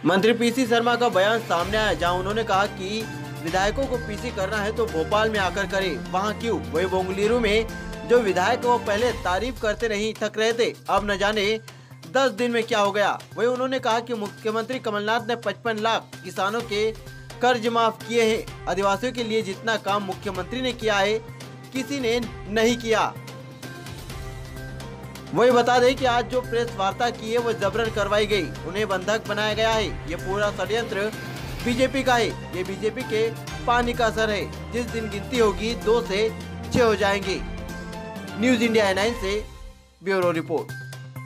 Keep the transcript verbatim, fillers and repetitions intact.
मंत्री पीसी शर्मा का बयान सामने आया, जहां उन्होंने कहा कि विधायकों को पीसी करना है तो भोपाल में आकर करे, वहां क्यों। वही बेंगलुरु में जो विधायक वो पहले तारीफ करते नहीं थक रहे थे, अब न जाने दस दिन में क्या हो गया। वही उन्होंने कहा कि मुख्यमंत्री कमलनाथ ने पचपन लाख किसानों के कर्ज माफ किए हैं। आदिवासियों के लिए जितना काम मुख्यमंत्री ने किया है किसी ने नहीं किया। वही बता दें कि आज जो प्रेस वार्ता की है वो जबरन करवाई गई, उन्हें बंधक बनाया गया है। ये पूरा षड्यंत्र बीजेपी का है। ये बीजेपी के पानी का असर है। जिस दिन गिनती होगी दो से छह हो जाएंगे। न्यूज इंडिया नाइन से ब्यूरो रिपोर्ट।